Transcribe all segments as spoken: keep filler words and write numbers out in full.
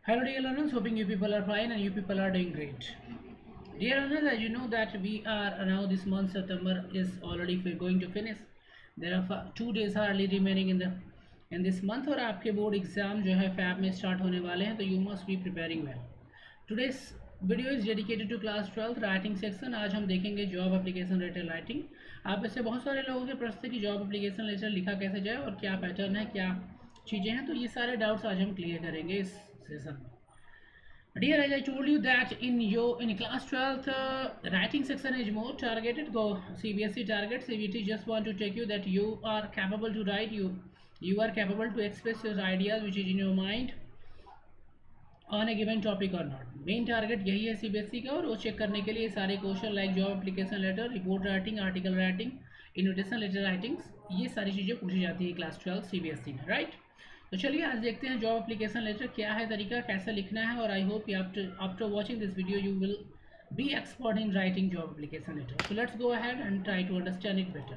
Hello dear learners, hoping you people are fine and you people are doing great. Dear learners, as you know that we are now this month September is already going to finish. There are two days hardly remaining in the in this month और आपके board exam जो है fab में start होने वाले हैं, तो you must be preparing well. Today's video is dedicated to class twelfth writing section. आज हम देखेंगे जॉब एप्लीकेशन लेटर राइटिंग. आप में से बहुत सारे लोगों के प्रश्न थे कि जॉब एप्लीकेशन लेटर लिखा कैसे जाए और क्या पैटर्न है, क्या चीज़ें हैं, तो ये सारे डाउट्स आज हम क्लियर करेंगे इस सेशन में. Dear, as I told you that in your in class twelfth uh, writing section is more targeted. Go C B S E target. C B T just want to take you that you are capable to write. You you are capable to express your ideas which is in your mind on a given topic or not. Main target यही है C B S E का, और वो check करने के लिए सारे question like job application letter, report writing, article writing, invitation letter writings, ये सारी चीज़ें पूछी जाती है class twelfth C B S E में, राइट. तो चलिए आज देखते हैं जॉब एप्लीकेशन लेटर क्या है, तरीका कैसे लिखना है. और I hope after after watching this video you will be expert in writing job application letter. So let's go ahead and try to understand it better.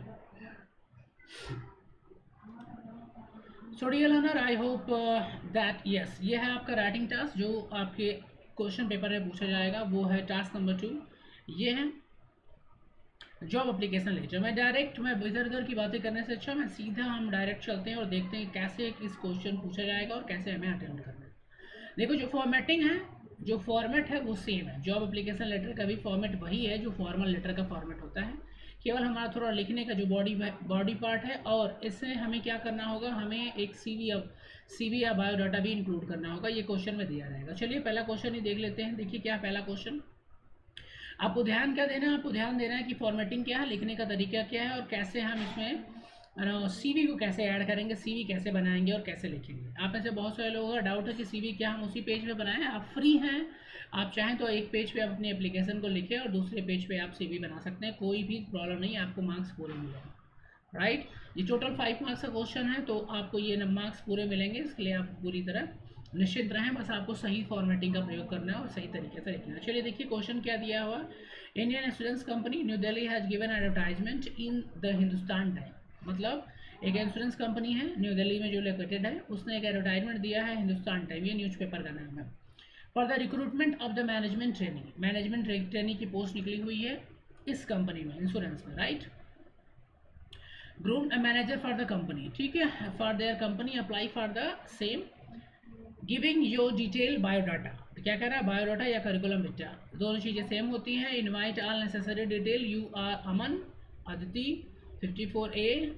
So dear learner, I hope that yes, ये है आपका writing task जो आपके question paper में पूछा जाएगा. वो है टास्क नंबर टू. ये है जॉब एप्लीकेशन लेटर. मैं डायरेक्ट मैं इधर उधर की बातें करने से अच्छा मैं सीधा हम डायरेक्ट चलते हैं और देखते हैं कैसे इस क्वेश्चन पूछा जाएगा और कैसे हमें अटेंड करना है. देखो, जो फॉर्मेटिंग है, जो फॉर्मेट है वो सेम है. जॉब एप्लीकेशन लेटर का भी फॉर्मेट वही है जो फॉर्मल लेटर का फॉर्मेट होता है. केवल हमारा थोड़ा लिखने का जो बॉडी बॉडी पार्ट है, और इससे हमें क्या करना होगा, हमें एक सीवी या सीवी या बायोडाटा भी इंक्लूड करना होगा. ये क्वेश्चन में दिया रहेगा. चलिए पहला क्वेश्चन ही देख लेते हैं. देखिए क्या पहला क्वेश्चन. आपको ध्यान क्या देना है, आपको ध्यान देना है कि फॉर्मेटिंग क्या है, लिखने का तरीका क्या है, और कैसे हम इसमें सीवी को कैसे ऐड करेंगे, सीवी कैसे बनाएंगे और कैसे लिखेंगे. आप में से बहुत सारे लोगों का डाउट है कि सीवी क्या हम उसी पेज पे बनाएं. आप फ्री हैं, आप चाहें तो एक पेज पे आप अपनी एप्लीकेशन को लिखें और दूसरे पेज पे आप सीवी बना सकते हैं. कोई भी प्रॉब्लम नहीं, आपको मार्क्स पूरे मिलेंगे, राइट. ये टोटल फाइव मार्क्स का क्वेश्चन है, तो आपको ये मार्क्स पूरे मिलेंगे. इसके लिए आप पूरी तरह निश्चित रहें. बस आपको सही फॉर्मेटिंग का प्रयोग करना है और सही तरीके से लिखना है. चलिए देखिए क्वेश्चन क्या दिया हुआ. Indian insurance company New Delhi has given advertisement in the Hindustan time. मतलब एक इंश्योरेंस कंपनी है न्यू दिल्ली में जो लोकेटेड है, उसने एक एडवर्टाइजमेंट दिया है हिंदुस्तान टाइम, ये न्यूज़पेपर का नाम है, for the recruitment of the management training. Management training की पोस्ट निकली हुई है इस कंपनी में, इंश्योरेंस में, right. Groom a manager for the company, ठीक है, for their company apply for the same, giving your detail biodata. तो क्या कह रहा है, बायोडाटा या करिकुलम विटा, दोनों चीज़ें सेम होती हैं. Invite all necessary detail. You are Aman Aditi fifty four A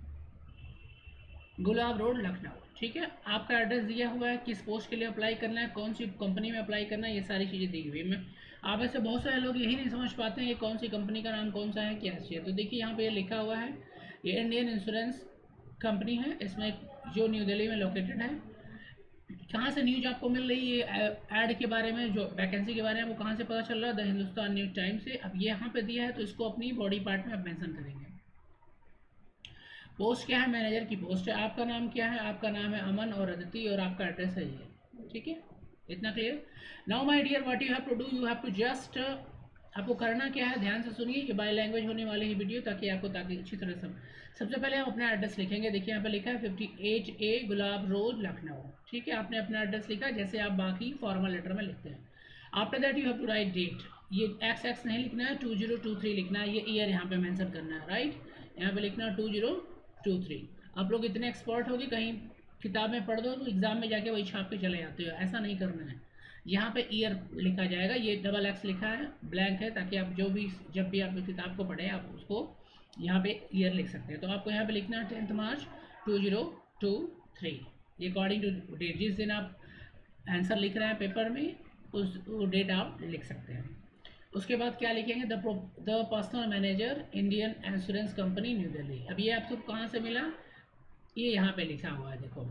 Gulab road Lucknow, ठीक है. आपका एड्रेस दिया हुआ है, किस पोस्ट के लिए अप्लाई करना है, कौन सी कंपनी में अप्लाई करना है, ये सारी चीज़ें दी हुई है. मैं आप ऐसे बहुत सारे लोग यही नहीं समझ पाते हैं ये कौन सी कंपनी का नाम कौन सा है, क्या चाहिए. तो देखिए यहाँ पे ये लिखा हुआ है, ये इंडियन इंश्योरेंस कंपनी है, इसमें जो न्यू दिल्ली में लोकेटेड है. कहाँ से न्यूज आपको मिल रही है ऐड के बारे में, जो वैकेंसी के बारे में, वो कहाँ से पता चल रहा है, द हिंदुस्तान न्यूज टाइम से. अब ये यहाँ पे दिया है तो इसको अपनी बॉडी पार्ट में आप मेंशन करेंगे. पोस्ट क्या है, मैनेजर की पोस्ट है. आपका नाम क्या है, आपका नाम है अमन और अदिति, और आपका एड्रेस है ये, ठीक है. इतना clear. Now my dear, what you have to do, you have to just, आपको करना क्या है, ध्यान से सुनिए, ये बाय लैंग्वेज होने वाली है वीडियो, ताकि आपको ताकि अच्छी तरह से. सबसे पहले हम अपना एड्रेस लिखेंगे. देखिए यहाँ पे लिखा है fifty eight A Gulab road Lucknow, ठीक है. आपने अपना एड्रेस लिखा जैसे आप बाकी फॉर्मल लेटर में लिखते हैं. After that you have to write date. ये एक्स एक्स नहीं लिखना है, टू जीरो टू थ्री लिखना है. ये ईयर यहाँ पे मेंशन करना है, राइट. यहाँ पे लिखना है टू जीरो टू थ्री. आप लोग इतने एक्सपर्ट हो कि कहीं किताब में पढ़ दो तो एग्जाम में जाके वही छाप के चले जाते हो. ऐसा नहीं करना है. यहाँ पे ईयर लिखा जाएगा. ये डबल एक्स लिखा है, ब्लैंक है, ताकि आप जो भी जब भी आप किताब को पढ़ें आप उसको यहाँ पे ईयर लिख सकते हैं. तो आपको यहाँ पे लिखना है tenth March two zero two three. ये अकॉर्डिंग टू डेट, जिस दिन आप आंसर लिख रहे हैं पेपर में उस वो डेट आप लिख सकते हैं. उसके बाद क्या लिखेंगे, the the personal manager Indian insurance company New Delhi. अब ये आपको कहाँ से मिला, ये यहाँ पे लिखा हुआ है, देखो,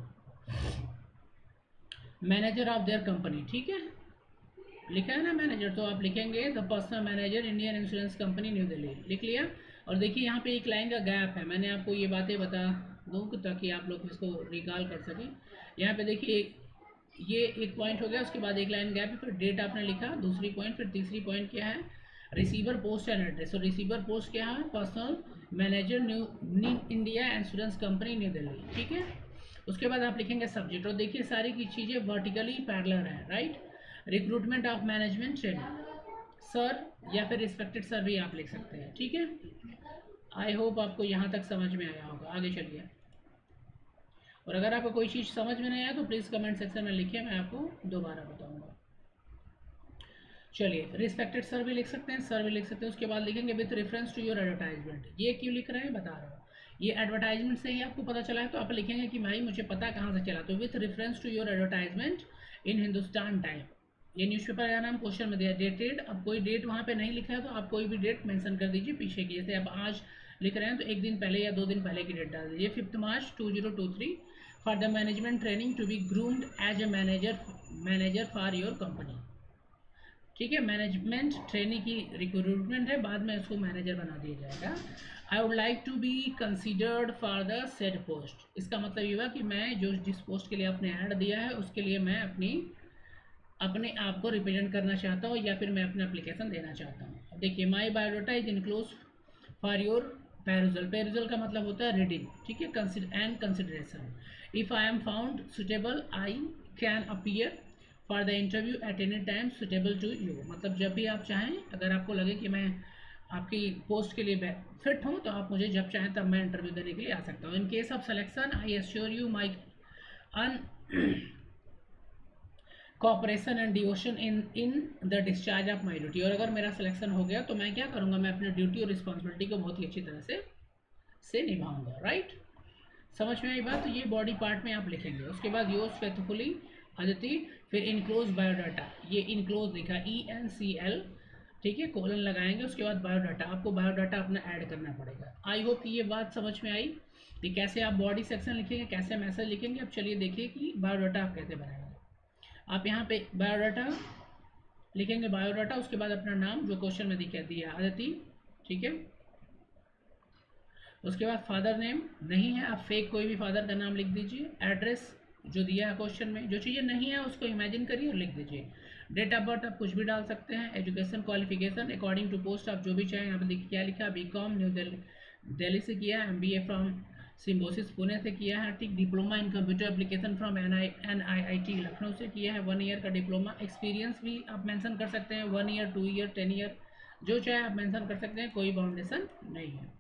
मैनेजर ऑफ देयर कंपनी, ठीक है, लिखा है ना मैनेजर. तो आप लिखेंगे the personal manager Indian insurance company New Delhi, लिख लिया. और देखिए यहाँ पे एक लाइन का गैप है, मैंने आपको ये बातें बता दूँ ताकि आप लोग इसको रिकॉल कर सकें. यहाँ पे देखिए ये एक पॉइंट हो गया, उसके बाद एक लाइन गैप है, फिर डेट आपने लिखा, दूसरी पॉइंट, फिर तीसरी पॉइंट क्या है, रिसीवर पोस्ट एंड एड्रेस. तो रिसीवर पोस्ट क्या है, personal manager New India insurance company New Delhi, ठीक है. उसके बाद आप लिखेंगे सब्जेक्ट, और देखिए सारी की चीज़ें वर्टिकली पैरेलल है, right. Recruitment of management training sir, या फिर रिस्पेक्टेड सर भी आप लिख सकते हैं, ठीक है। आई होप आपको यहाँ तक समझ में आया होगा। आगे चलिए, और अगर आपको कोई चीज़ समझ में नहीं आया तो प्लीज़ कमेंट सेक्शन में लिखिए, मैं आपको दोबारा बताऊँगा। चलिए, रिस्पेक्टेड सर भी लिख सकते हैं, सर भी लिख सकते हैं। उसके बाद लिखेंगे with reference to your advertisement. ये क्यों लिख रहे हैं बता रहा हूँ, ये एडवर्टाइजमेंट से ही आपको पता चला है, तो आप लिखेंगे कि भाई मुझे पता कहाँ से चला, तो with reference to your advertisement in Hindustan time. ये न्यूज़पेपर का नाम क्वेश्चन में दिया, डेटेड। अब कोई डेट वहाँ पे नहीं लिखा है तो आप कोई भी डेट मेंशन कर दीजिए पीछे की, जैसे आप आज लिख रहे हैं तो एक दिन पहले या दो दिन पहले की डेट डाल दीजिए। Fifth March two zero two three for the management training to be groomed as a manager manager for your company, ठीक है। मैनेजमेंट ट्रेनिंग की रिक्रूटमेंट है, बाद में इसको मैनेजर बना दिया जाएगा। I would like to be considered for the said post. इसका मतलब ये हुआ कि मैं जो जिस पोस्ट के लिए आपने ऐड दिया है उसके लिए मैं अपनी अपने आप को रिप्रेजेंट करना चाहता हूँ, या फिर मैं अपना एप्लीकेशन देना चाहता हूँ। अब देखिए, my biodata is includes for your perusal. Perusal का मतलब होता है रीडिंग, ठीक है, and consideration. If I am found suitable I can appear for the interview at any time suitable to you. मतलब जब भी आप चाहें, अगर आपको लगे कि मैं आपकी पोस्ट के लिए फिट हूँ तो आप मुझे जब चाहें तब मैं इंटरव्यू देने के लिए आ सकता हूँ। In case of selection I assure you my un cooperation and devotion in in the discharge of my duty. और अगर मेरा सिलेक्शन हो गया तो मैं क्या करूँगा, मैं अपनी ड्यूटी और रिस्पॉन्सिबिलिटी को बहुत ही अच्छी तरह से से निभाऊंगा, राइट। समझ में आई बात। तो ये बॉडी पार्ट में आप लिखेंगे। उसके बाद योर्स फेथफुली अदिति, फिर इनक्लोज बायोडाटा, ये इनक्लोज लिखा ई एन सी एल, ठीक है, कोलन लगाएंगे। उसके बाद बायोडाटा, आपको बायोडाटा अपना ऐड करना पड़ेगा। आई होप कि ये बात समझ में आई कि कैसे आप बॉडी सेक्शन लिखेंगे, कैसे मैसेज लिखेंगे। अब चलिए देखिए कि बायोडाटा आप कैसे बनाएंगे। आप यहाँ पे बायोडाटा लिखेंगे, बायोडाटा, उसके बाद अपना नाम जो क्वेश्चन में दिखा दिया अदिति, ठीक है। उसके बाद फादर नेम नहीं है, आप फेक कोई भी फादर का नाम लिख दीजिए। एड्रेस जो दिया है क्वेश्चन में, जो चीज़ें नहीं है उसको इमेजिन करिए और लिख दीजिए। डेट ऑफ बर्थ आप कुछ भी डाल सकते हैं। Education qualification according to post आप जो भी चाहें। यहाँ पे क्या लिखा, B com New Delhi Delhi से किया है, M B A from Symbiosis Pune से किया है, ठीक। Diploma in computer application from N I N I I T Lucknow से किया है, वन ईयर का डिप्लोमा। एक्सपीरियंस भी आप मेंशन कर सकते हैं, one year, two year, ten year, जो चाहे आप मेंशन कर सकते हैं, कोई बाउंडेशन नहीं है।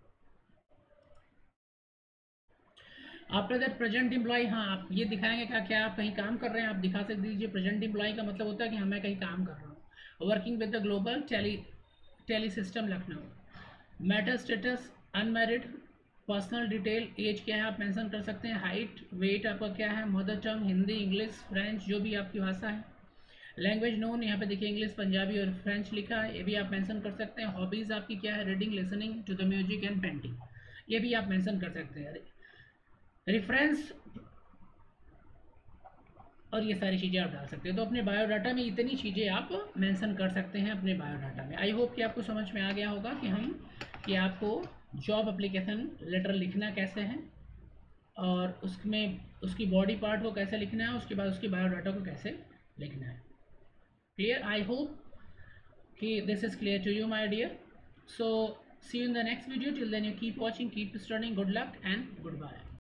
आफ्टर दैट प्रेजेंट एम्प्लॉय, हाँ आप ये दिखाएंगे क्या क्या आप कहीं काम कर रहे हैं, आप दिखा सकते दीजिए। प्रेजेंट एम्प्लॉय का मतलब होता है कि हाँ मैं कहीं काम कर रहा हूँ। Working with the global tele tele system Lucknow. Matter status unmarried. Personal detail, age क्या है आप मेंशन कर सकते हैं। हाइट, वेट आपका क्या है। Mother tongue Hindi, English, French, जो भी आपकी भाषा है। लैंग्वेज नोन, यहाँ पे देखिए इंग्लिश, पंजाबी और फ्रेंच लिखा है, ये भी आप मेंशन कर सकते हैं। हॉबीज़ आपकी क्या है, reading, listening to the music and painting, ये भी आप मेंशन कर सकते हैं। रेफरेंस और ये सारी चीज़ें आप डाल सकते हैं। तो अपने बायोडाटा में इतनी चीज़ें आप मेंशन कर सकते हैं अपने बायोडाटा में। आई होप कि आपको समझ में आ गया होगा कि हम कि आपको जॉब एप्लीकेशन लेटर लिखना कैसे है, और उसमें उसकी बॉडी पार्ट को कैसे लिखना है, उसके बाद उसकी बायोडाटा को कैसे लिखना है। क्लियर? आई होप कि this is clear to you my dear. So see you in the next video. Till then you keep watching, keep studying, good luck and good bye.